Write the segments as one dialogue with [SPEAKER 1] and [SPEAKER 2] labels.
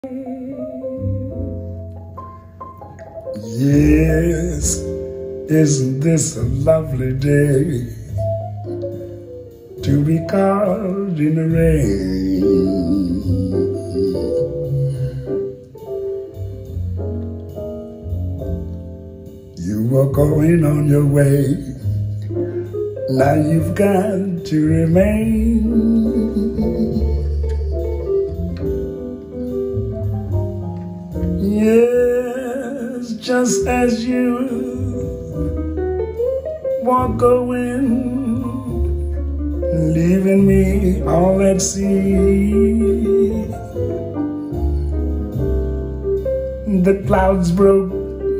[SPEAKER 1] Yes, isn't this a lovely day to be caught in the rain? You were going on your way, now you've got to remain. Yes, just as you walk away, leaving me all at sea. The clouds broke,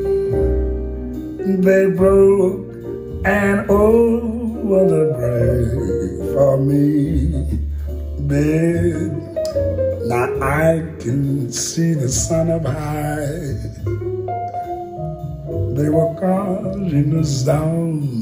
[SPEAKER 1] they broke, and over the break for me, babe. Now I can see the sun up high. They were calling us down.